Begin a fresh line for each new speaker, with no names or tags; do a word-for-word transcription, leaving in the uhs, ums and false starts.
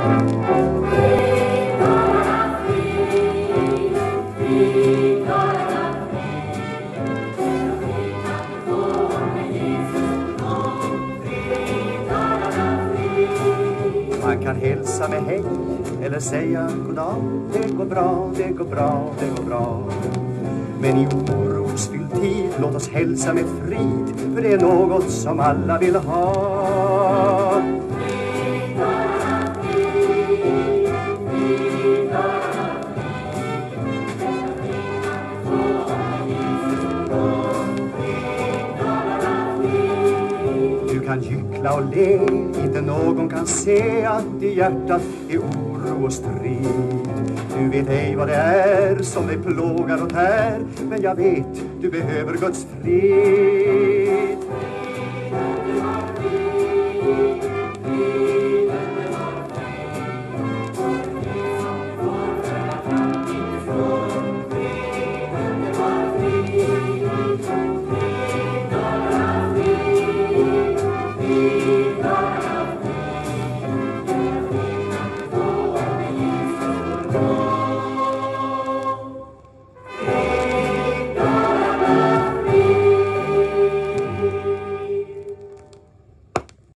Man kan hälsa med hej eller säga goddag. Det går bra, det går bra, det går bra. Men i orosfylld tid låt oss hälsa med frid, för det är något som alla vill ha. Du kan gyckla och le, inte någon kan se att i hjärtat är oro och strid. Du vet ej vad det är som dig plågar och tär, men jag vet du behöver Guds frid.